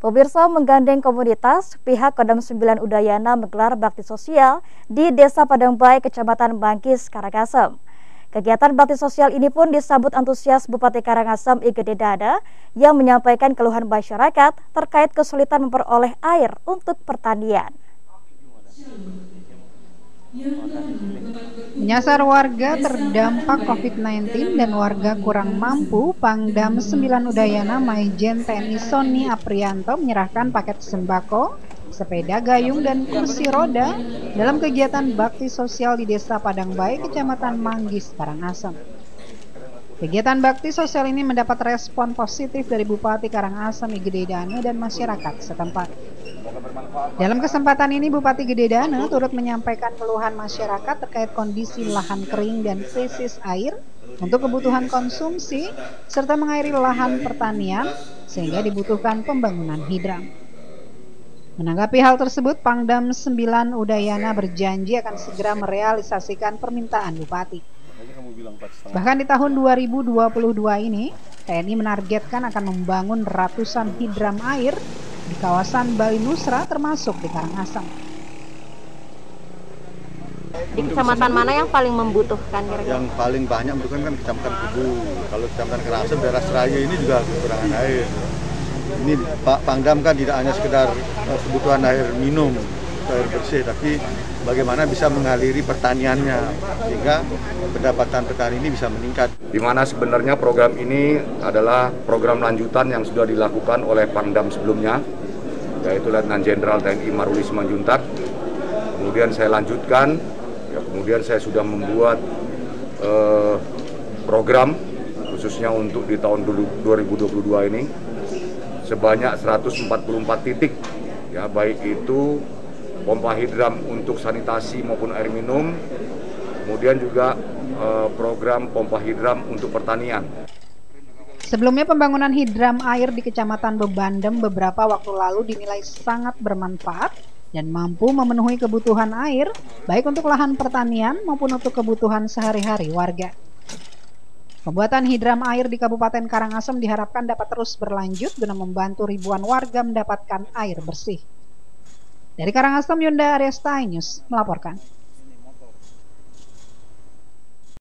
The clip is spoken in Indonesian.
Pemirsa, menggandeng komunitas, pihak Kodam 9 Udayana menggelar bakti sosial di Desa Padangbae, Kecamatan Manggis, Karangasem. Kegiatan bakti sosial ini pun disambut antusias Bupati Karangasem I Gede Dada yang menyampaikan keluhan masyarakat terkait kesulitan memperoleh air untuk pertanian. Menyasar warga terdampak COVID-19 dan warga kurang mampu, Pangdam 9 Udayana Maijen TNI Sony Aprianto menyerahkan paket sembako, sepeda gayung, dan kursi roda dalam kegiatan bakti sosial di Desa Padangbae, Kecamatan Manggis, Karangasem. Kegiatan bakti sosial ini mendapat respon positif dari Bupati Karangasem I Gede Dada dan masyarakat setempat. Dalam kesempatan ini, Bupati Gede Dada turut menyampaikan keluhan masyarakat terkait kondisi lahan kering dan krisis air untuk kebutuhan konsumsi, serta mengairi lahan pertanian sehingga dibutuhkan pembangunan hidram. Menanggapi hal tersebut, Pangdam 9 Udayana berjanji akan segera merealisasikan permintaan Bupati. Bahkan di tahun 2022 ini, TNI menargetkan akan membangun ratusan hidram air di kawasan Bali Nusra termasuk di Karangasem. Di kecamatan mana yang paling membutuhkan kira-kira? Yang paling banyak membutuhkan kan Kecamatan Kubu. Kalau Kecamatan Karangasem, daerah Seraya ini juga kekurangan air. Ini Pak Pangdam kan tidak hanya sekedar kebutuhan air minum, air bersih, tapi bagaimana bisa mengaliri pertaniannya sehingga pendapatan petani ini bisa meningkat. Di mana sebenarnya program ini adalah program lanjutan yang sudah dilakukan oleh Pangdam sebelumnya, yaitu Letnan Jenderal TNI Maruli Simanjuntak. Kemudian saya lanjutkan, kemudian saya sudah membuat program khususnya untuk di tahun 2022 ini sebanyak 144 titik, ya, baik itu pompa hidram untuk sanitasi maupun air minum, kemudian juga program pompa hidram untuk pertanian. Sebelumnya pembangunan hidram air di Kecamatan Bebandem beberapa waktu lalu dinilai sangat bermanfaat dan mampu memenuhi kebutuhan air baik untuk lahan pertanian maupun untuk kebutuhan sehari-hari warga. Pembuatan hidram air di Kabupaten Karangasem diharapkan dapat terus berlanjut guna membantu ribuan warga mendapatkan air bersih. Dari Karangasem, Yunda Aresta News melaporkan.